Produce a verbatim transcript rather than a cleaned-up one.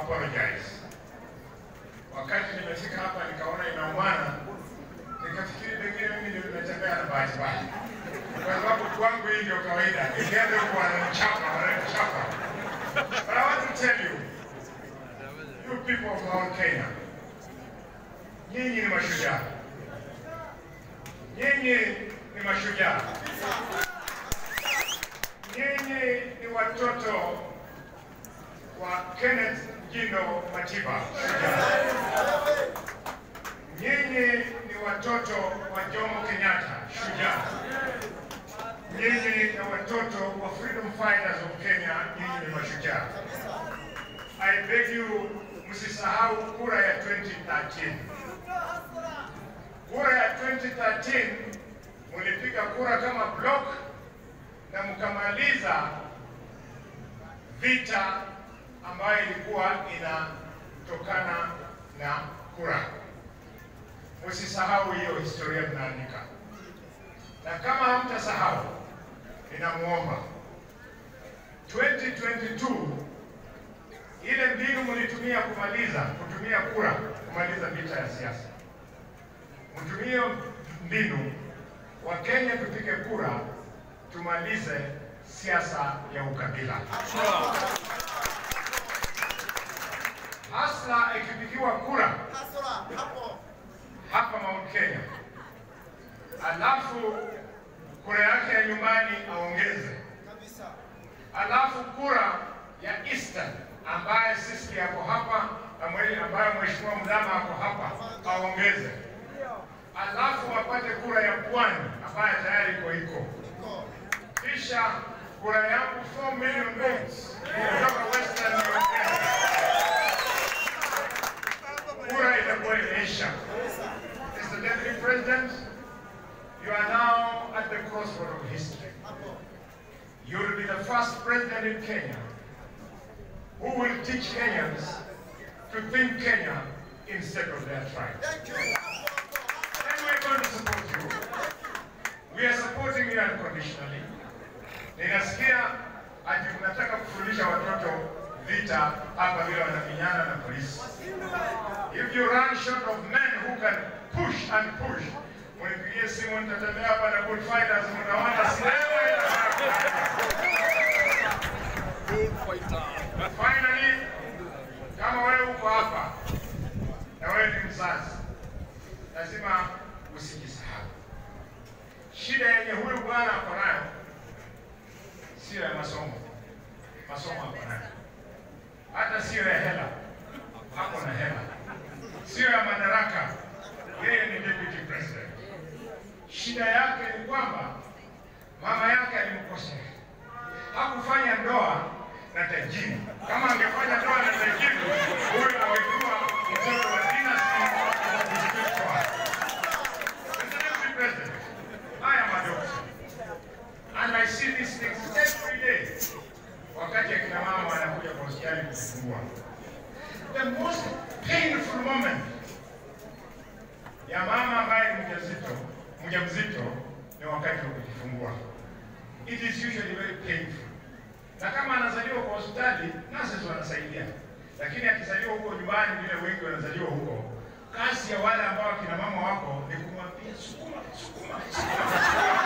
apologize. Wakati nimefika hapa nikaona inaumana, nikafikiri pengine mimi ndio nimetembea na bahati mbaya. Kwa sababu kwangu hii ndio kawaida. Nikienda huko wananichapa, wananichapa. But I want to tell you, you people of Mount Kenya, nyinyi ni mashujaa. Nyinyi ni mashujaa. Nyinyi ni watoto wa Kenneth Ngino Matiba. Nyinyi ni watoto wa Jomo Kenyatta, shujaa. Nyinyi ni watoto wa freedom fighters of Kenya, nyinyi ni mashujaa. I beg you, msisahau kura ya twenty thirteen. Kura ya twenty thirteen, mulipiga kura kama block na mkamaliza vita ambayo ilikuwa inatokana na kura. Msisahau hiyo historia mnaandika. Na kama hamtasahau, ninamuomba twenty twenty-two ile mbinu mlitumia kumaliza kutumia kura kumaliza vita ya siasa, mtumie mbinu wa Kenya tupige kura tumalize siasa ya ukabila. Hasla ikipigiwa kura hapa Mount Kenya, alafu kura yake ya nyumbani aongeze, alafu kura ya Eastern ambaye sisi yako hapa ambaye Mheshimiwa Mdama ako hapa aongeze, alafu wapate kura ya Pwani ambaye tayari iko iko, kisha kura yangu four million votes kutoka Western Kenya. Kura itakuwa imeisha. Mister Deputy President, you are now at the crossroad of history. You will be the first president in Kenya who will teach Kenyans to think Kenya instead of their tribe. Thank you. And we're going to support you. We are supporting you unconditionally. Ninasikia ati mnataka kufundisha watoto vita hapa vile wanaminyana na polisi. If you run short of men who can push and push, mnipigie simu nitatembea hapa na good fighters mnaona sinema ila. Finally, kama wewe uko hapa na wewe ni mzazi, lazima usijisahau. Shida yenye huyu bwana ako nayo sio ya masomo. Masomo ako nayo. Hata sio ya hela. Hako na hela. Sio ya madaraka. Yeye ni deputy president. Shida yake ni kwamba mama yake alimkosea. Hakufanya ndoa na tajiri. Kama angefanya ndoa na tajiri, huyo angekuwa mtoto wa dynasty wa kujificha. Mister President, I am a doctor, and I see these things every day. Wakati akina mama wanakuja kwa hospitali kujifungua, the most painful moment ya mama ambaye ni mjamzito, mjamzito ni wakati wa kujifungua. It is usually very painful. Na kama anazaliwa kwa hospitali, nurses wanasaidia. Lakini akizaliwa huko nyumbani vile wengi wanazaliwa huko, kazi ya wale ambao kina mama wako ni kumwambia sukuma, sukuma, sukuma.